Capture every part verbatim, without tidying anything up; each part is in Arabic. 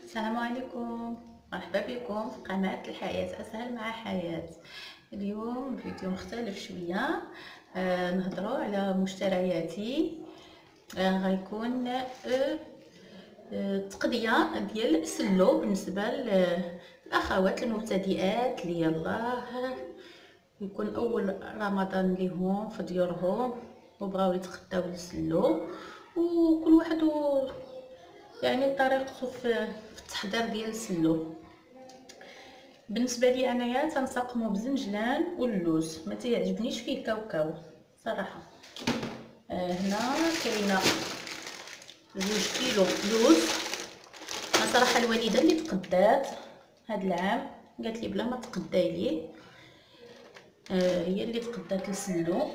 السلام عليكم، مرحبا بكم في قناة الحياة أسهل مع حياة. اليوم فيديو مختلف شوية. آه نهضروا على مشترياتي. آه غيكون آه آه تقضية ديال سلو بالنسبة للأخوات المبتدئات اللي يلاه يكون أول رمضان ليهم في ديورهم وبغاو يتغداو السلو، وكل واحد يعني طريقته في التحضير ديال السلو. بالنسبه لي انايا تنسقمو بزنجلان واللوز، ما تيعجبنيش فيه كاوكاو صراحه. آه هنا كاينه جوج كيلو لوز. انا صراحه الوالده اللي تقدات هاد العام قالت لي بلا ما تقداي ليه، آه هي اللي تقدات السلو.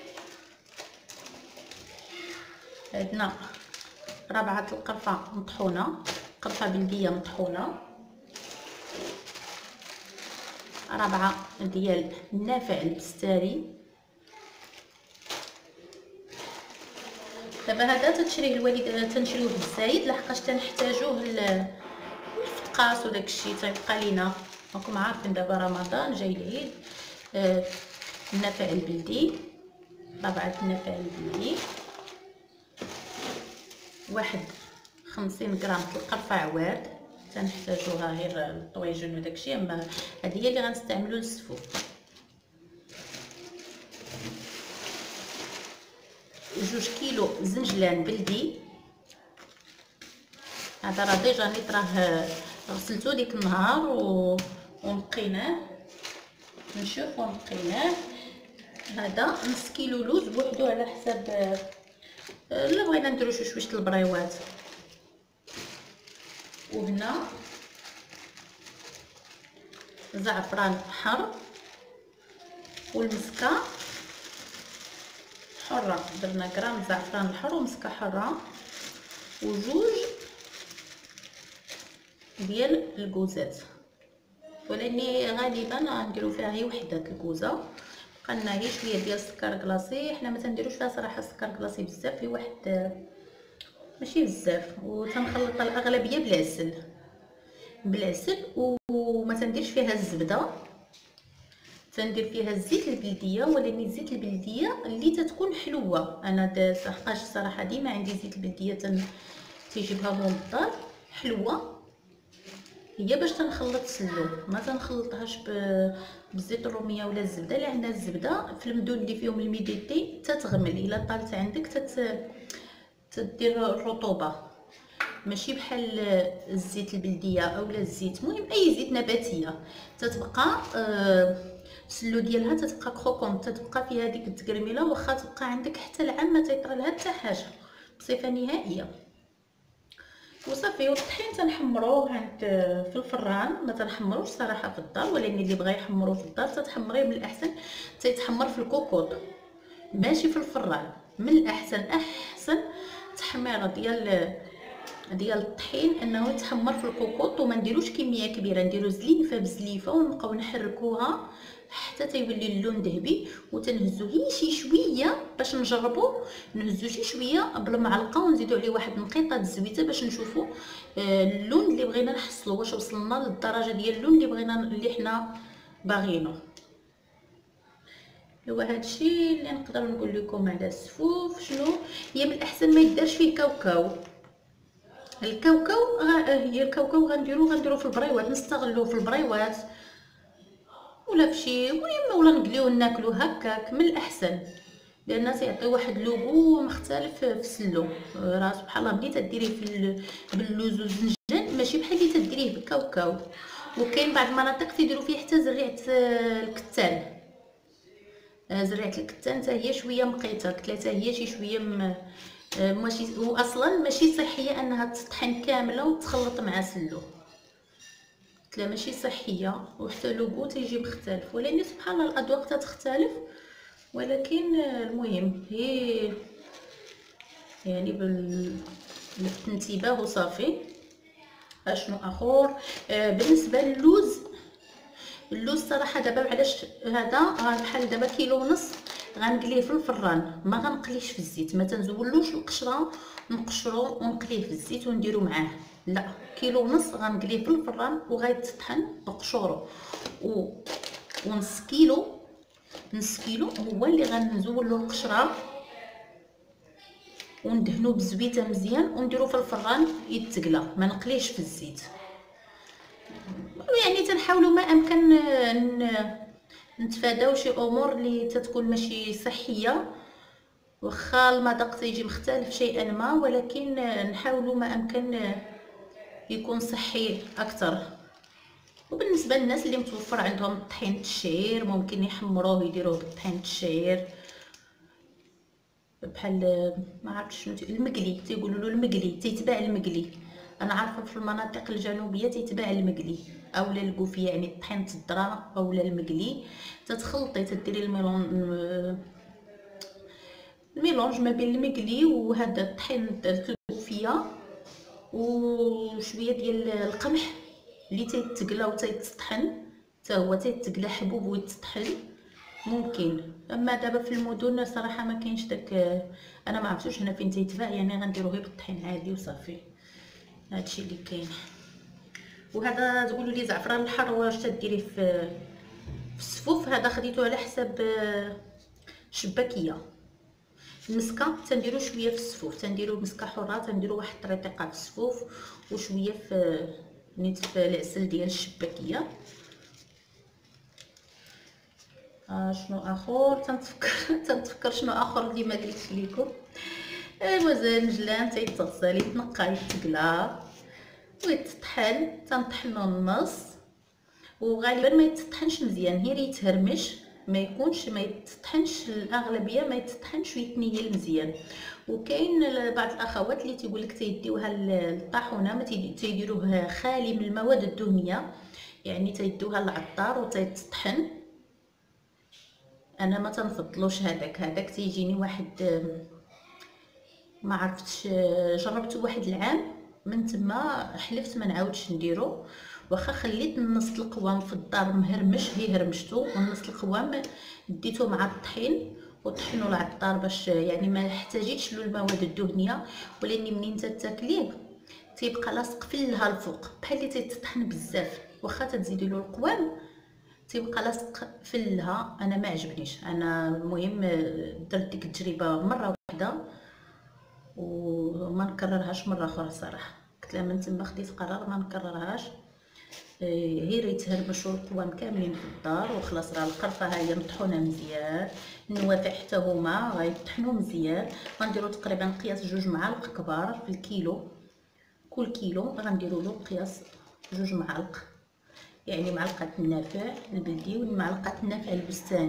عندنا ربعه القرفه مطحونه، قرفه بلديه مطحونه، ربعه ديال النافع البستاري. دابا هذا تتشريه الوالده تنشريوه بالزايد لحقاش تنحتاجوه للفقاس وداكشي تيبقى لينا. راكم عارفين دابا رمضان جاي العيد. آه النافع البلدي، ربعه النافع البلدي، واحد خمسين غرام القرفه عواد تنحتاجوها غير الطويجن وداكشي، اما هذه هي اللي غنستعملو للسفوف. جوج كيلو زنجلان بلدي، هذا راه ديجا نيت راه غسلتو ديك النهار و... ونقيناه نشوف ونقيناه. هذا نص كيلو لوز بوحدو على حساب الا بغينا نديرو شويه البريوات. وهنا زعفران حر والمسكه حره، درنا غرام زعفران الحر ومسكه حره وجوج ديال الكوزات، ولاني غالبا غنديرو فيها هي وحده الكوزه. بقى لنا هي شويه ديال السكر كلاصي، حنا ما تنديروش فيها صراحه السكر كلاصي بزاف، في واحد ماشي بزاف، وتنخلط الاغلبيه بالعسل بالعسل وما تنديرش فيها الزبده، تندير فيها الزيت البلديه، ولكن الزيت البلديه اللي تتكون حلوه. انا لحقاش صراحه ديما عندي زيت البلديه تن تيجيبها من الدار حلوه، هي باش تنخلط السلو ما تنخلطهاش بالزيت الروميه ولا الزبده، لان الزبده في المدن اللي فيهم الميديتي تتغمل الا طالت عندك تت تدير الرطوبه، ماشي بحال الزيت البلديه اولا الزيت المهم اي زيت نباتيه تتبقى السلو ديالها تتبقى كروكون، تتبقى فيها ديك التكرميله، واخا تبقى عندك حتى العام ما تيطرى لها حتى حاجه بصفه نهائيه. وصافي. والطحين تنحمروه عند في الفران، ما تنحمروش صراحه في الدار، ولكن اللي بغى يحمروه في الدار تتحمريه من الاحسن تيتحمر في الكوكوط ماشي في الفران. من الاحسن احسن تحميره ديال ديال الطحين انه يتحمر في الكوكوط، وما نديروش كميه كبيره، نديرو زليفه بزليفه ونبقاو نحركوها حتى تيولي اللون ذهبي، وتنهزو غير شي شويه باش نجربو، نهزو شي شويه بالمعلقه ونزيدو عليه واحد نقيطه الزويته باش نشوفو اللون اللي بغينا نحصلو، واش وصلنا للدرجه ديال اللون اللي بغينا اللي حنا باغينو. هو هادشي اللي نقدر نقول لكم على السفوف. شنو هي من الاحسن ما يدارش فيه كاوكاو. الكاوكاو هي الكاوكاو غنديرو غنديرو في البريوات، نستغلوه في البريوات ولا فشي المهم، ولا نقليوه ناكلوه هكاك من الاحسن، لان تيعطي واحد لوغو مختلف في السلو. راه سبحان الله ملي تديريه في باللوز والزنجان ماشي بحال اللي تديريه بالكاوكاو. وكاين بعض المناطق تيديروا فيه حتى زريعه الكتان، زريعه الكتان حتى هي شويه مقيته، قلت لها حتى هي شي شويه م... ماشي، واصلا ماشي صحيه انها تطحن كامله وتخلط مع سلو، قلت لها ماشي صحيه، وحتى لوغو تيجي مختلف، ولكن سبحان الله الاذواق تختلف. ولكن المهم هي يعني بالانتباه وصافي. اشنو اخر آه بالنسبه للوز، اللوز صراحه دابا علاش هذا بحال دابا كيلو ونص، غنقليه في الفران، ما غنقليش في الزيت، ما تنزولوش القشره نقشرو ونقليه في الزيت ونديرو معاه، لا كيلو ونص غنقليه في الفران وغيتطحن بقشورو، و ونص كيلو نص كيلو هو اللي غنزولو القشره وندهنو بالزبيته مزيان ونديرو في الفران يتقلى، ما نقليش في الزيت. يعني تنحاولوا ما امكن نتفاداو شي امور اللي تتكون ماشي صحيه، واخا المذاق تيجي مختلف شيئا ما، ولكن نحاولوا ما امكن يكون صحي اكثر. وبالنسبه للناس اللي متوفر عندهم طحينه الشعير ممكن يحمروه يديروه بطحينه الشعير، بحال ما عرفتش شنو المقلي، تيقولوا له المقلي، تيتباع المقلي. انا عارفه في المناطق الجنوبيه تيتباع المقلي اولا الكوفيه، يعني طحينه الذره اولا المقلي، تتخلطي تديري الميلون الميلونج ما بين المقلي وهذا طحين الكوفيه وشويه ديال القمح اللي تيتقلى وتيتطحن، حتى هو تيتقلى حبوب ويتطحن ممكن. اما دابا في المدن صراحه ما كاينش داك، انا ما عرفتوش هنا فين تيتباع، يعني غنديروه غير بالطحين عادي وصافي، هادشي اللي كاين. وهذا تقولوا لي زعفران الحر واش تديريه في في السفوف؟ هذا خديته على حساب شباكيه. المسكه تنديرو شويه في السفوف، تنديرو مسكه حره، تنديرو واحد الطريقه في السفوف وشويه في نيت في العسل ديال الشباكيه. آه شنو اخر تنتفكر تنتفكر شنو اخر اللي ما قلتش لكم. ايوا الزنجلان تيتغسل يتنقى يتقلى ويتطحن، تنطحنو النص وغالبا ما يتطحنش مزيان، غير يتهرمش، ما يكونش ما يتطحنش، الاغلبيه ما يتطحنش ويتنيل مزيان. وكاين بعض الاخوات اللي تيقول لك تيديوها للطاحونه، ما تيديروه خالي من المواد الدهنيه، يعني تيدوها للعطار وتيتطحن. انا ما تنفضلوش هذاك، هذاك تيجيني واحد ما عرفتش، جربته واحد العام من تما حلفت ما نعاودش نديرو، واخا خليت النص القوام في الدار مهرمش، هي هرمشتو والنص القوام ديتو مع الطحين وطحنوا العطار باش يعني ما احتاجيتش له المواد الدهنيه، ولاني منين تاكليه تيبقى لاصق فلها الفوق بحال اللي تيتطحن بزاف، واخا تزيدي له القوام تيبقى لاصق فلها. انا ما عجبنيش، انا المهم درت ديك التجربه مره واحده وما نكررهاش مره اخرى صراحه، قلت لها من تما خديت قرار ما نكررهاش. غير يتهرمشوا القوام كاملين في الدار وخلاص، راه القرفه ها هي مطحونه مزيان، النوافع حتى هما غيطحنوا مزيان. غنديروا تقريبا قياس جوج معالق كبار في الكيلو، كل كيلو غنديروا له قياس جوج معالق، يعني معلقه النافع البلدي ومعلقه النافع البستاني.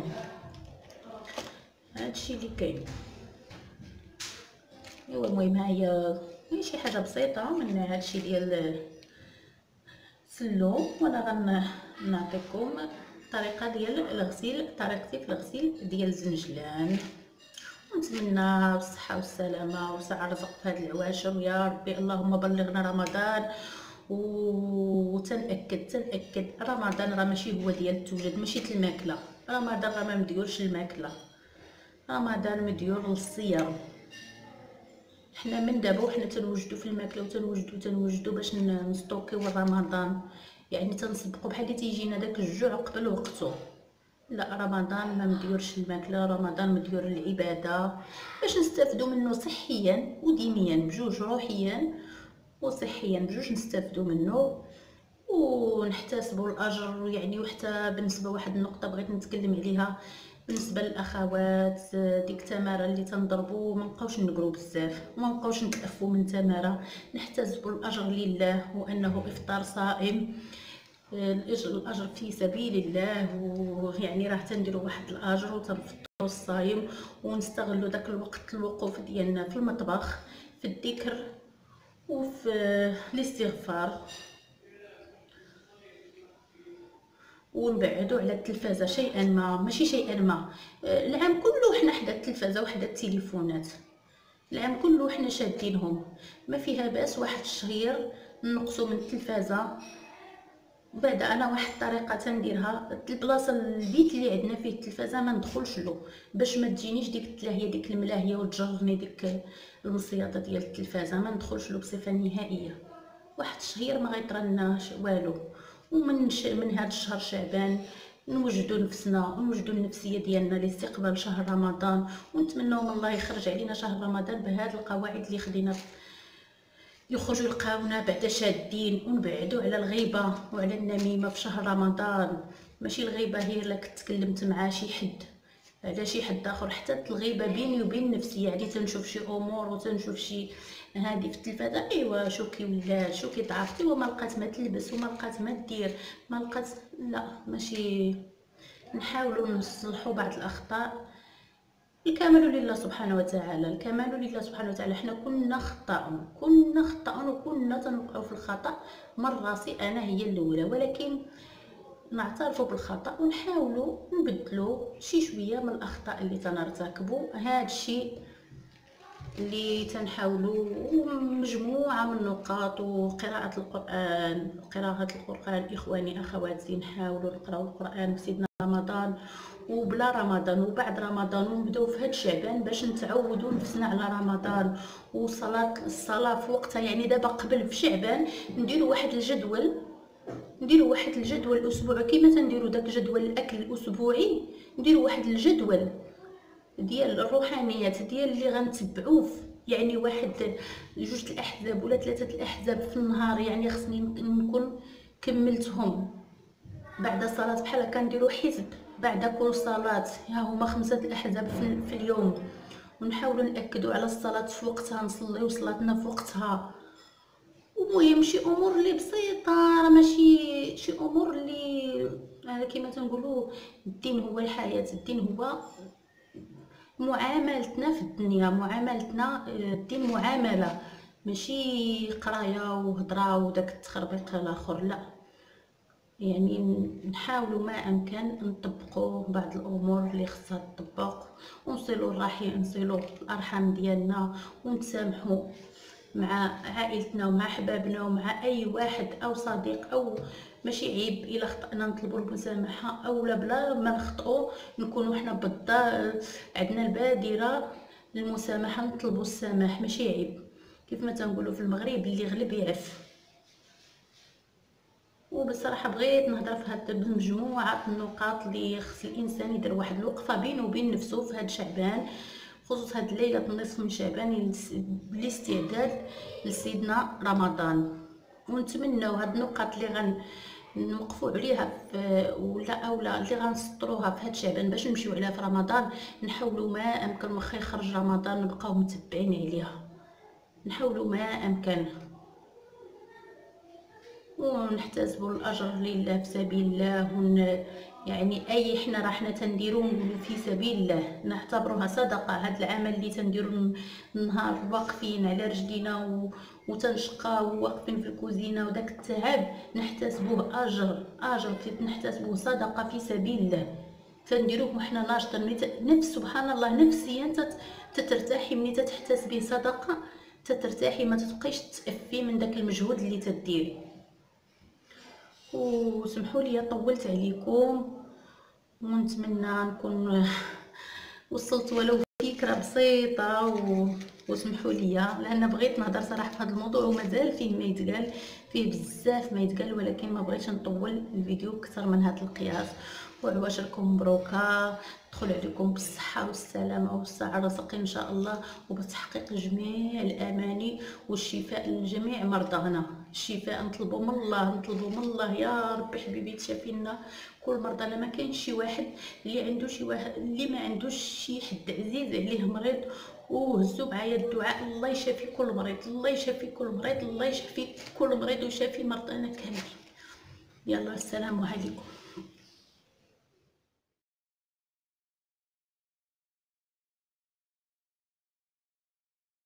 هادشي اللي كاين. ايوا المهم ها هي شي حاجه بسيطه من هادشي ديال سلو، وانا غنعطيكم الطريقه ديال الغسيل، طريقتي في الغسيل ديال الزنجلان. ونتمنى بالصحه والسلامه وسع الرزق في هاد العواشر، ويا ربي اللهم بلغنا رمضان. وتنأكد تنأكد رمضان راه ماشي هو ديال التوجد، ماشي الماكله، رمضان راه ما مديورش الماكله، رمضان مديور للصيام. حنا من دابا وحنا تنوجدوا في الماكله وتنوجدوا تنوجدوا باش نستوكيو رمضان، يعني تنسبقوا بحال اللي تيجينا داك الجوع قبل وقته. لا رمضان ما مديورش الماكله، رمضان مديور العباده باش نستافدوا منه صحيا ودينيا بجوج، روحيا وصحيا بجوج نستافدوا منه ونحتسبوا الاجر. يعني وحتى بالنسبه واحد النقطه بغيت نتكلم عليها بالنسبه للاخوات، ديك التماره اللي تنضربوا ما نبقاوش نقروا بزاف، ما نبقاوش نتأفوا من تماره، نحتسبوا الاجر لله وانه افطار صائم، الاجر الاجر في سبيل الله. ويعني راه تنديروا واحد الاجر وتنفطروا الصايم ونستغلوا داك الوقت الوقوف ديالنا في المطبخ في الذكر وفي الاستغفار، ونبعدوا على التلفازه شيئا ما، ماشي شيئا ما، العام كله حنا حدا التلفازه وحدا التليفونات، العام كله حنا شادينهم، ما فيها باس واحد الشهير نقصوا من التلفازه بعد انا واحد الطريقه تنديرها، البلاصه البيت اللي عندنا فيه التلفازه ما ندخلش له باش ما تجينيش ديك التلاهيه ديك الملاهيه وتجرني ديك المصياده ديال التلفازه، ما ندخلش له بصفه نهائيه. واحد الشهير ما غيطرناش والو. ومن ش... من هذا الشهر شعبان نوجدوا نفسنا ونوجدوا النفسيه ديالنا لاستقبال شهر رمضان، ونتمنوا من الله يخرج علينا شهر رمضان بهذه القواعد اللي خدينا، يخرجوا يلقاونا بعدا شادين، ونبعدوا على الغيبه وعلى النميمه في شهر رمضان. ماشي الغيبه هي الا كنت تكلمت مع شي حد على شي حد اخر، حتى الغيبه بيني وبين نفسي، يعني تنشوف شي امور وتنشوف شي هادي في التلفازه، ايوا شو كي ولات شو كي ضعفتي وما لقات ما تلبس وما لقات ما دير ما لقات، لا ماشي. نحاولوا نصلحوا بعض الاخطاء. الكمال لله سبحانه وتعالى، الكمال لله سبحانه وتعالى. حنا كنا خطاء كنا خطاء وكنا تنوقعوا في الخطا، من راسي انا هي الاولى، ولكن نعترفوا بالخطا ونحاولوا نبدلوا شي شويه من الاخطاء اللي تنرتكبوا. هذا الشيء اللي تنحاولوا، مجموعه من النقاط. وقراءه القران، قراءه القران اخواني اخواتي، نحاولوا نقراو القران في سيدنا رمضان وبلا رمضان وبعد رمضان، ونبداو في هاد شعبان باش نتعودوا نفسنا على رمضان وصلاه الصلاه في وقتها. يعني دابا قبل في شعبان نديروا واحد الجدول، نديروا واحد الجدول الاسبوعي كيما تنديروا داك جدول الاكل الاسبوعي، نديروا واحد الجدول ديال الروحانيات ديال اللي غنتبعوه. يعني واحد جوج الاحزاب ولا ثلاثه الاحزاب في النهار، يعني خصني نكون كملتهم. بعد الصلاه بحال هكا نديروا حزب بعد كل صلاه، ها هما خمسه الاحزاب في, في اليوم. ونحاولوا ناكدوا على الصلاه في وقتها، نصليو صلاتنا في وقتها. المهم شي امور اللي بسيطه، راه ماشي شي امور اللي كما تنقولوا الدين هو الحياه، الدين هو معاملتنا في الدنيا، معاملتنا الدين معامله، ماشي قرايه وهضره وداك التخربيق الاخر، لا. يعني نحاولوا ما امكن نطبقوا بعض الامور اللي خصها تطبق، ونصلوا الرحم، نصلوا الارحام ديالنا، ونتسامحوا مع عائلتنا ومع احبابنا ومع اي واحد او صديق. او ماشي عيب الا خطأنا نطلبوا المسامحه، او لا بلا ما نخطئوا نكونوا حنا بدا عندنا البادره للمسامحه، نطلبوا السماح، ماشي عيب. كيف ما تنقولوا في المغرب اللي غلب يعف. وبصراحه بغيت نهضر في هاد مجموعه النقاط اللي خص الانسان يدير واحد الوقفه بينه وبين نفسه في هاد شعبان، خصوص هاد الليله النصف من شعبان بالاستعداد لسيدنا رمضان. ونتمنوا هاد النقاط اللي غن نوقفوا عليها في ولا اولا اللي غنسطروها في هاد شعبان باش نمشيو عليها في رمضان، نحاولوا ما امكن واخا يخرج رمضان نبقاو متبعين عليها، نحاولوا ما امكن ونحتسبوا الاجر لله في سبيل الله. ون يعني اي حنا راه حنا تنديرو نقولوا في سبيل الله، نعتبروها صدقه. هذا العمل اللي تنديرو النهار واقفين على رجلينا و... وتنشقاو واقفين في الكوزينه، وداك التعب نحتسبوه اجر، اجر في نحتسبوه صدقه في سبيل الله. تنديروه وحنا ناشطين، نفس سبحان الله نفسيا تترتاحي ملي تتحتسبيه صدقه، تترتاحي ما تبقيش تأفي من داك المجهود اللي تديري. وسمحوا لي طولت عليكم، ونتمنى نكون وصلت ولو فكره بسيطه. و... وسمحوا لي لان بغيت نهضر صراحه في هذا الموضوع ومازال فيه ما يتقال، فيه بزاف ما يتقال، ولكن ما بغيتش نطول الفيديو اكثر من هذا القياس. وعواشركم مبروكه، تدخل عليكم بالصحه والسلامه والسعه الرزق ان شاء الله، وبتحقيق جميع الاماني والشفاء لجميع مرضانا. الشفاء نطلبوا من الله، نطلبوا من الله يا ربي حبيبي تشافي لنا كل مرضانا. ما كاينش شي واحد اللي عنده شي واحد اللي ما عندوش شي حد عزيز عليه مريض، وهزوا معايا الدعاء الله يشافي كل مريض، الله يشافي كل مريض، الله يشافي كل مريض ويشافي مرضانا كاملين. يلا السلام عليكم.